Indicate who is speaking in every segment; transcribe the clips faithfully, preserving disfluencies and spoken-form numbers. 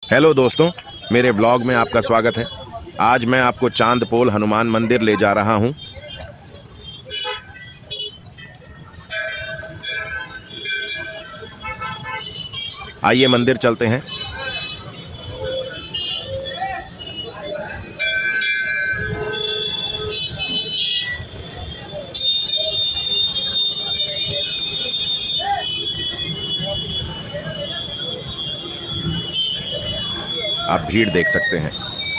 Speaker 1: Hello दोस्तों, मेरे blog में आपका स्वागत है। आज मैं आपको चांदपोल हनुमान मंदिर ले जा रहा हूं। आइए मंदिर चलते हैं। आप भीड़ देख सकते हैं।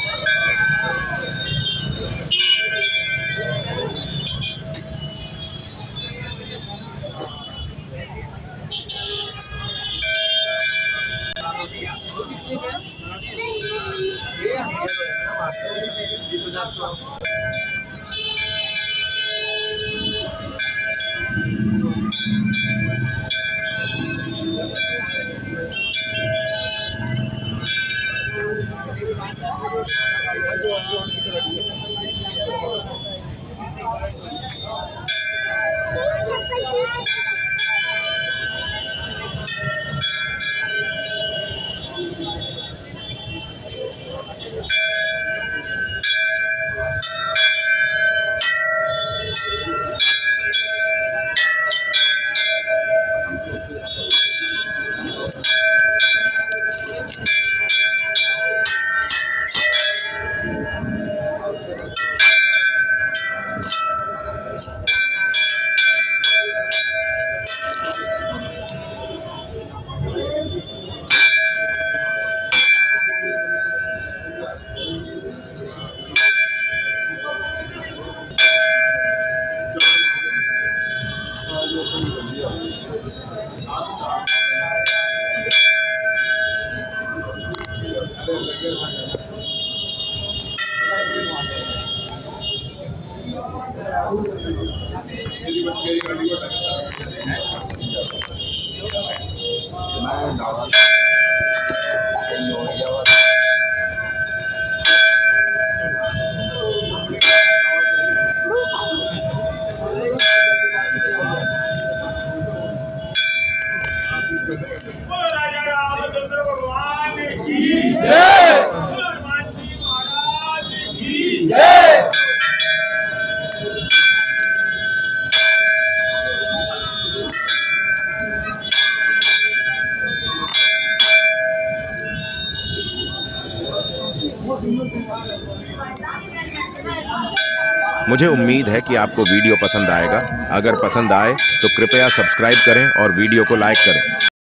Speaker 1: मुझे उम्मीद है कि आपको वीडियो पसंद आएगा। अगर पसंद आए तो कृपया सब्सक्राइब करें और वीडियो को लाइक करें।